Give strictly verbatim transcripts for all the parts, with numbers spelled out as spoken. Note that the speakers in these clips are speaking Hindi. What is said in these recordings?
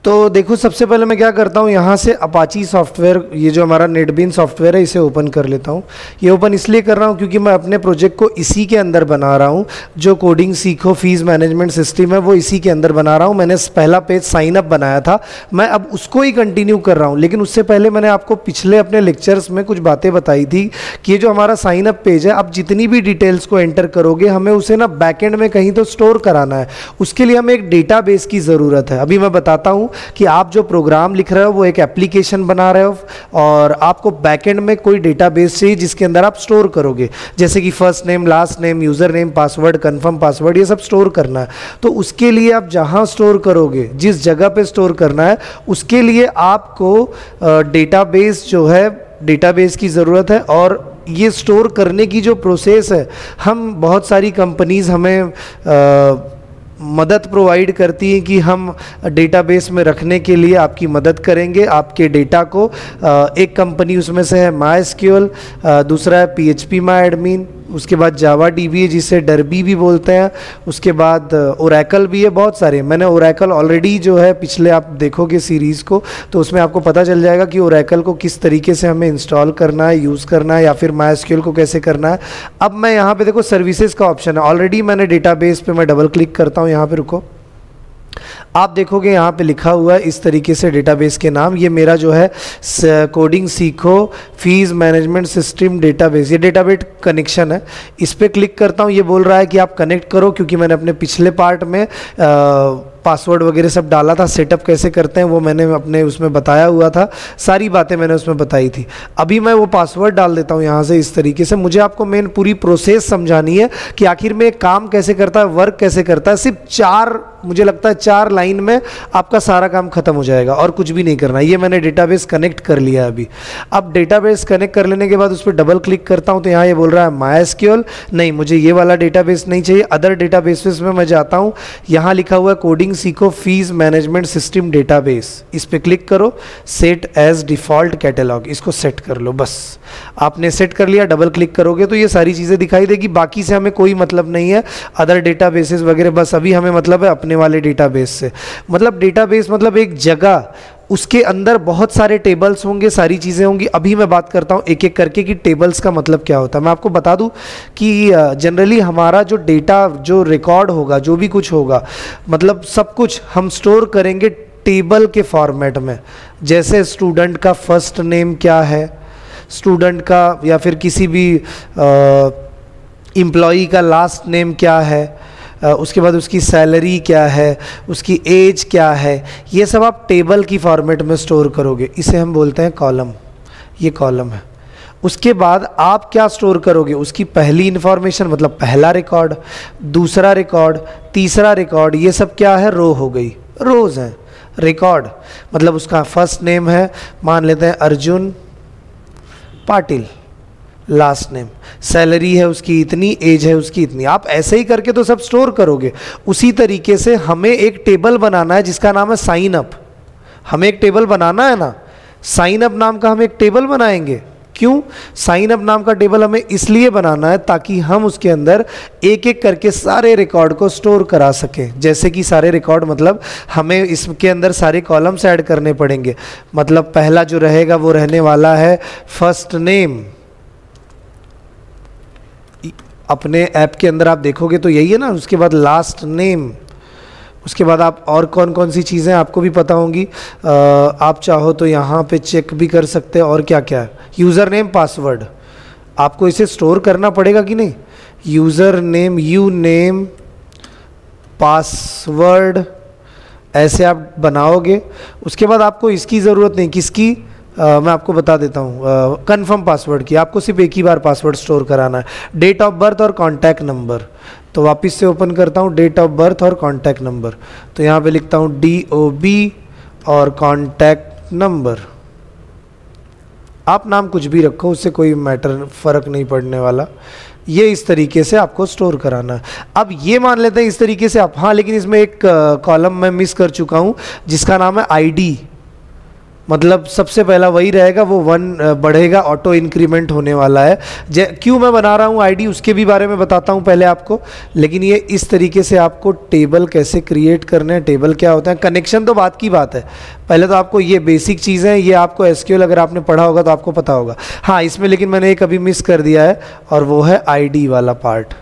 तो देखो सबसे पहले मैं क्या करता हूँ, यहाँ से अपाची सॉफ्टवेयर, ये जो हमारा नेटबीन सॉफ्टवेयर है, इसे ओपन कर लेता हूँ। ये ओपन इसलिए कर रहा हूँ क्योंकि मैं अपने प्रोजेक्ट को इसी के अंदर बना रहा हूँ। जो कोडिंग सीखो फीस मैनेजमेंट सिस्टम है वो इसी के अंदर बना रहा हूँ। मैंने पहला पेज साइन अप बनाया था, मैं अब उसको ही कंटिन्यू कर रहा हूँ। लेकिन उससे पहले मैंने आपको पिछले अपने लेक्चर्स में कुछ बातें बताई थी कि ये जो हमारा साइन अप पेज है, आप जितनी भी डिटेल्स को एंटर करोगे हमें उसे ना बैकएंड में कहीं तो स्टोर कराना है। उसके लिए हमें एक डेटाबेस की ज़रूरत है। अभी मैं बताता हूँ कि आप जो प्रोग्राम लिख रहे हो वो एक एप्लीकेशन बना रहे हो और आपको बैकएंड में कोई डेटाबेस चाहिए जिसके अंदर आप स्टोर करोगे, जैसे कि first name, last name, user name, password, confirm password, ये सब स्टोर करना है। तो उसके लिए आप जहाँ स्टोर करोगे, जिस जगह पे स्टोर करना है, उसके लिए आपको डेटाबेस जो है, डेटाबेस की ज़रूरत है। और ये स्टोर करने की जो प्रोसेस है, हम बहुत सारी कंपनीज़ हमें आ, मदद प्रोवाइड करती है कि हम डेटाबेस में रखने के लिए आपकी मदद करेंगे आपके डेटा को। एक कंपनी उसमें से है माइस्क्यूएल, दूसरा है पीएचपी माई एडमिन, उसके बाद जावा डीबी है जिसे डरबी भी बोलते हैं, उसके बाद ओरेकल भी है, बहुत सारे। मैंने ओरेकल ऑलरेडी जो है, पिछले आप देखोगे सीरीज़ को तो उसमें आपको पता चल जाएगा कि ओरेकल को किस तरीके से हमें इंस्टॉल करना है, यूज़ करना है, या फिर माइस्क्यूएल को कैसे करना है। अब मैं यहाँ पे देखो सर्विसेज का ऑप्शन है, ऑलरेडी मैंने डेटाबेस पे मैं डबल क्लिक करता हूँ। यहाँ पे रुको, आप देखोगे यहाँ पे लिखा हुआ है इस तरीके से डेटाबेस के नाम, ये मेरा जो है कोडिंग सीखो फीस मैनेजमेंट सिस्टम डेटाबेस, ये डेटाबेस कनेक्शन है। इस पर क्लिक करता हूँ, ये बोल रहा है कि आप कनेक्ट करो, क्योंकि मैंने अपने पिछले पार्ट में आ, पासवर्ड वगैरह सब डाला था, सेटअप कैसे करते हैं वो मैंने अपने उसमें बताया हुआ था, सारी बातें मैंने उसमें बताई थी। अभी मैं वो पासवर्ड डाल देता हूँ यहाँ से इस तरीके से। मुझे आपको मेन पूरी प्रोसेस समझानी है कि आखिर में काम कैसे करता है, वर्क कैसे करता है। सिर्फ चार, मुझे लगता है चार लाइन में आपका सारा काम खत्म हो जाएगा और कुछ भी नहीं करना। ये मैंने डेटाबेस कनेक्ट कर लिया अभी। अब डेटाबेस कनेक्ट कर लेने के बाद उस पर डबल क्लिक करता हूँ तो यहाँ ये बोल रहा है माइस्क्यूएल, नहीं मुझे ये वाला डेटाबेस नहीं चाहिए, अदर डेटाबेसेस में मैं जाता हूँ। यहाँ लिखा हुआ है कोडिंग सीखो फीस मैनेजमेंट सिस्टम डेटाबेस, इस पे क्लिक करो, सेट एज डिफॉल्ट कैटलॉग, इसको सेट कर लो। बस आपने सेट कर लिया, डबल क्लिक करोगे तो ये सारी चीज़ें दिखाई देगी। बाकी से हमें कोई मतलब नहीं है, अदर डेटाबेसेस वगैरह, बस अभी हमें मतलब है अपने वाले डेटाबेस से। मतलब डेटाबेस मतलब एक जगह, उसके अंदर बहुत सारे टेबल्स होंगे, सारी चीज़ें होंगी। अभी मैं बात करता हूँ एक एक करके कि टेबल्स का मतलब क्या होता है। मैं आपको बता दूँ कि जनरली हमारा जो डेटा, जो रिकॉर्ड होगा, जो भी कुछ होगा, मतलब सब कुछ हम स्टोर करेंगे टेबल के फॉर्मेट में। जैसे स्टूडेंट का फर्स्ट नेम क्या है, स्टूडेंट का या फिर किसी भी एम्प्लॉई का लास्ट नेम क्या है, उसके बाद उसकी सैलरी क्या है, उसकी एज क्या है, ये सब आप टेबल की फॉर्मेट में स्टोर करोगे। इसे हम बोलते हैं कॉलम, ये कॉलम है। उसके बाद आप क्या स्टोर करोगे, उसकी पहली इंफॉर्मेशन, मतलब पहला रिकॉर्ड, दूसरा रिकॉर्ड, तीसरा रिकॉर्ड, ये सब क्या है, रो हो गई, रोज हैं। रिकॉर्ड मतलब उसका फर्स्ट नेम है, मान लेते हैं Arjun Patil, last name, salary है उसकी इतनी, एज है उसकी इतनी। आप ऐसे ही करके तो सब स्टोर करोगे। उसी तरीके से हमें एक टेबल बनाना है जिसका नाम है साइन अप। हमें एक टेबल बनाना है ना, साइन अप नाम का हम एक टेबल बनाएंगे। क्यों साइन अप नाम का टेबल हमें इसलिए बनाना है ताकि हम उसके अंदर एक एक करके सारे रिकॉर्ड को स्टोर करा सकें। जैसे कि सारे रिकॉर्ड मतलब हमें इसके अंदर सारे कॉलम्स ऐड करने पड़ेंगे। मतलब पहला जो रहेगा वो रहने वाला है फर्स्ट नेम। अपने ऐप के अंदर आप देखोगे तो यही है ना। उसके बाद लास्ट नेम, उसके बाद आप और कौन कौन सी चीज़ें आपको भी पता होंगी, आप चाहो तो यहाँ पे चेक भी कर सकते हैं और क्या क्या है। यूज़र नेम, पासवर्ड, आपको इसे स्टोर करना पड़ेगा कि नहीं। User name, u name, password, ऐसे आप बनाओगे। उसके बाद आपको इसकी ज़रूरत नहीं, किसकी, Uh, मैं आपको बता देता हूँ, कंफर्म पासवर्ड की। आपको सिर्फ एक ही बार पासवर्ड स्टोर कराना है। डेट ऑफ बर्थ और कॉन्टैक्ट नंबर, तो वापस से ओपन करता हूँ डेट ऑफ बर्थ और कॉन्टैक्ट नंबर। तो यहाँ पे लिखता हूँ डी ओ बी और कॉन्टैक्ट नंबर। आप नाम कुछ भी रखो, उससे कोई मैटर फ़र्क नहीं पड़ने वाला। ये इस तरीके से आपको स्टोर कराना है। अब ये मान लेते हैं इस तरीके से आप, हाँ लेकिन इसमें एक कॉलम मैं मिस कर चुका हूँ जिसका नाम है आईडी। मतलब सबसे पहला वही रहेगा, वो वन बढ़ेगा, ऑटो इंक्रीमेंट होने वाला है। जे क्यों मैं बना रहा हूँ आईडी उसके भी बारे में बताता हूँ पहले आपको, लेकिन ये इस तरीके से आपको टेबल कैसे क्रिएट करने हैं, टेबल क्या होता है, कनेक्शन तो बात की बात है, पहले तो आपको ये बेसिक चीज़ें हैं, ये आपको एसक्यूएल अगर आपने पढ़ा होगा तो आपको पता होगा। हाँ, इसमें लेकिन मैंने एक अभी मिस कर दिया है, और वो है आईडी वाला पार्ट।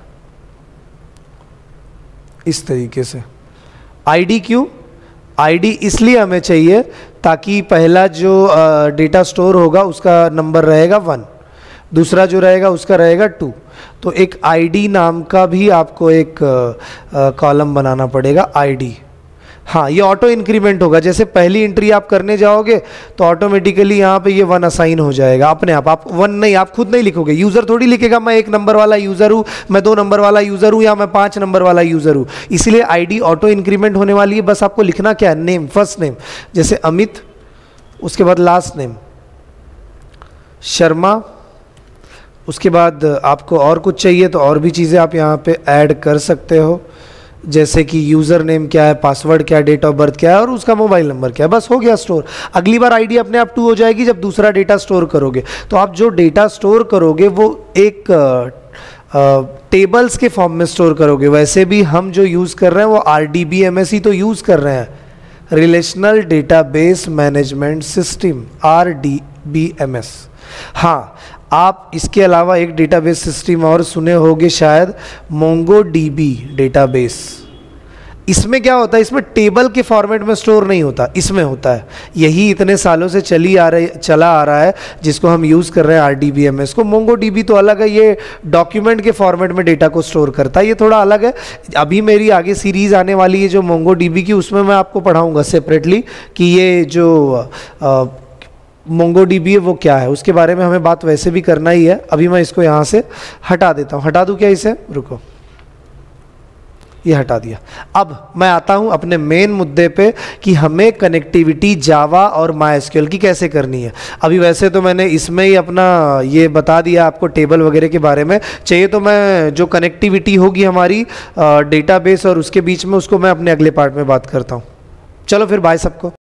इस तरीके से आईडी, क्यों आईडी इसलिए हमें चाहिए ताकि पहला जो डेटा स्टोर होगा उसका नंबर रहेगा वन, दूसरा जो रहेगा उसका रहेगा टू। तो एक आईडी नाम का भी आपको एक कॉलम बनाना पड़ेगा, आईडी। हाँ, ये ऑटो इंक्रीमेंट होगा, जैसे पहली एंट्री आप करने जाओगे तो ऑटोमेटिकली यहाँ पे ये वन असाइन हो जाएगा अपने आप। आप वन नहीं, आप खुद नहीं लिखोगे, यूज़र थोड़ी लिखेगा मैं एक नंबर वाला यूज़र हूँ, मैं दो नंबर वाला यूज़र हूँ, या मैं पाँच नंबर वाला यूज़र हूँ। इसलिए आईडी ऑटो इंक्रीमेंट होने वाली है। बस आपको लिखना क्या है, नेम, फर्स्ट नेम, जैसे अमित, उसके बाद लास्ट नेम शर्मा, उसके बाद आपको और कुछ चाहिए तो और भी चीज़ें आप यहाँ पे ऐड कर सकते हो, जैसे कि यूज़र नेम क्या है, पासवर्ड क्या है, डेट ऑफ बर्थ क्या है, और उसका मोबाइल नंबर क्या है। बस हो गया स्टोर। अगली बार आईडी अपने आप टू हो जाएगी जब दूसरा डेटा स्टोर करोगे। तो आप जो डेटा स्टोर करोगे वो एक टेबल्स के फॉर्म में स्टोर करोगे। वैसे भी हम जो यूज़ कर रहे हैं वो R D B M S ही तो यूज़ कर रहे हैं, relational database management system, R D B M S. हाँ, आप इसके अलावा एक डेटाबेस सिस्टम और सुने होंगे शायद, मोंगो डी बी डेटाबेस। इसमें क्या होता है, इसमें टेबल के फॉर्मेट में स्टोर नहीं होता, इसमें होता है। यही इतने सालों से चली आ रही चला आ रहा है जिसको हम यूज़ कर रहे हैं, R D B M S को। मोंगो डी बी तो अलग है, ये डॉक्यूमेंट के फॉर्मेट में डेटा को स्टोर करता है, ये थोड़ा अलग है। अभी मेरी आगे सीरीज़ आने वाली है जो मोंगो डी बी की, उसमें मैं आपको पढ़ाऊँगा सेपरेटली कि ये जो आ, मोंगो डी बी है वो क्या है, उसके बारे में हमें बात वैसे भी करना ही है। अभी मैं इसको यहाँ से हटा देता हूँ, हटा दूँ क्या इसे, रुको, ये हटा दिया। अब मैं आता हूँ अपने मेन मुद्दे पे कि हमें कनेक्टिविटी जावा और माई एस क्यू एल की कैसे करनी है। अभी वैसे तो मैंने इसमें ही अपना ये बता दिया आपको टेबल वगैरह के बारे में, चाहिए तो मैं जो कनेक्टिविटी होगी हमारी डेटाबेस और उसके बीच में, उसको मैं अपने अगले पार्ट में बात करता हूँ। चलो फिर बाय सबको।